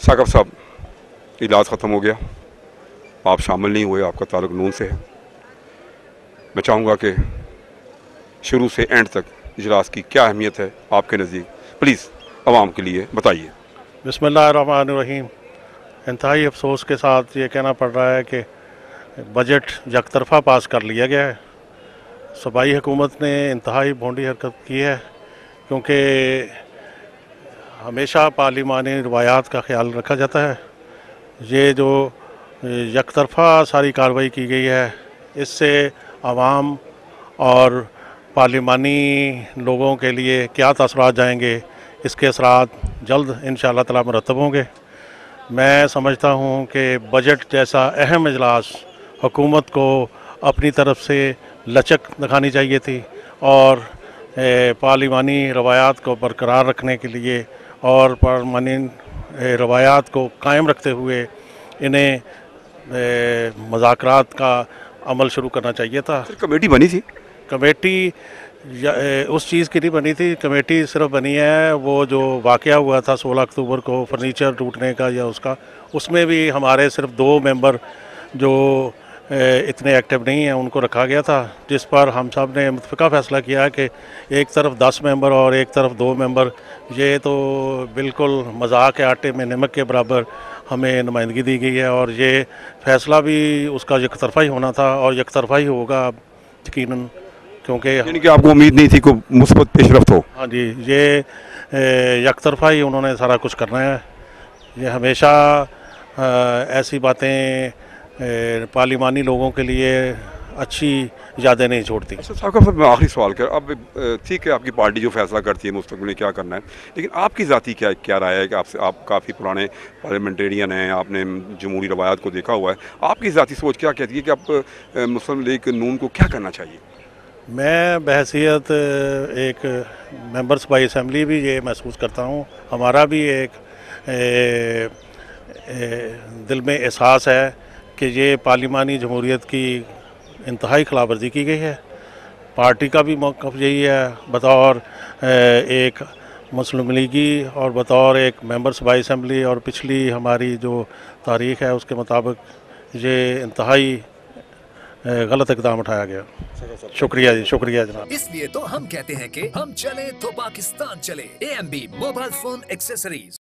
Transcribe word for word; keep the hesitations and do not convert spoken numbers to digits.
साकब साहब, इलाज ख़त्म हो गया, आप शामिल नहीं हुए, आपका ताल्लुक नून से है। मैं चाहूँगा कि शुरू से एंड तक इजलास की क्या अहमियत है आपके नज़दीक, प्लीज़ आवाम के लिए बताइए। बिस्मिल्लाहिर्रहमानिर्रहीम। इंतहाई अफसोस के साथ ये कहना पड़ रहा है कि बजट यकतरफा पास कर लिया गया है। सूबाई हुकूमत ने इंतहाई भोंडी हरकत की है, क्योंकि हमेशा पार्लिमानी रवायात का ख्याल रखा जाता है। ये जो यकतरफा सारी कार्रवाई की गई है, इससे आवाम और पार्लिमानी लोगों के लिए क्या तासुरात जाएंगे, इसके असरात जल्द इंशाअल्लाह ताला मुरतब होंगे। मैं समझता हूँ कि बजट जैसा अहम इजलास हुकूमत को अपनी तरफ से लचक दिखानी चाहिए थी और पार्लिमानी रवायात को बरकरार रखने के लिए और पार्लिमानी रवायात को कायम रखते हुए इन्हें मुज़ाकरात का अमल शुरू करना चाहिए था। कमेटी बनी थी, कमेटी उस चीज़ की नहीं बनी थी। कमेटी सिर्फ बनी है वो जो वाक़या हुआ था सोलह अक्टूबर को फर्नीचर टूटने का या उसका, उसमें भी हमारे सिर्फ दो मेंबर जो इतने एक्टिव नहीं हैं उनको रखा गया था, जिस पर हम सब ने मुतफ़िका फ़ैसला किया कि एक तरफ दस मेंबर और एक तरफ दो मेंबर, ये तो बिल्कुल मजाक के आटे में नमक के बराबर हमें नुमाइंदगी दी गई है और ये फ़ैसला भी उसका यकतरफा ही होना था और यकतरफा ही होगा यकीनन, क्योंकि यानी कि आपको उम्मीद नहीं थी को मुस्बत पेशरफ्त हो। हाँ जी, ये यकतरफा ही उन्होंने सारा कुछ करना है। ये हमेशा ऐसी बातें पार्लिमानी लोगों के लिए अच्छी यादें नहीं छोड़ती। अच्छा साकब साहब, मैं आखिरी सवाल कर, अब ठीक है आपकी पार्टी जो फैसला करती है मुस्तकबिल में क्या करना है, लेकिन आपकी ज़ाती क्या क्या राय है कि आपसे आप काफ़ी पुराने पार्लियामेंटेरियन हैं, आपने जमहूरी रवायात को देखा हुआ है, आपकी ज़ाती सोच क्या कहती है कि आप मुस्लिम लीग नून को क्या करना चाहिए? मैं बहैसियत एक मेंबर सूबाई असम्बली भी ये महसूस करता हूँ, हमारा भी एक ए, ए, दिल में एहसास है कि ये पार्लिमानी जमहूरियत की इंतहाई खिलाफवर्जी की गई है। पार्टी का भी मौक़िफ़ यही है, बतौर एक मुस्लिम लीगी और बतौर एक मेंबर सूबाई असम्बली और पिछली हमारी जो तारीख़ है उसके मुताबिक ये इंतहाई गलत इक़दाम उठाया गया। शुक्रिया जी, शुक्रिया जनाब। इसलिए तो हम कहते हैं कि हम चले तो पाकिस्तान चले। A M B mobile phone accessories.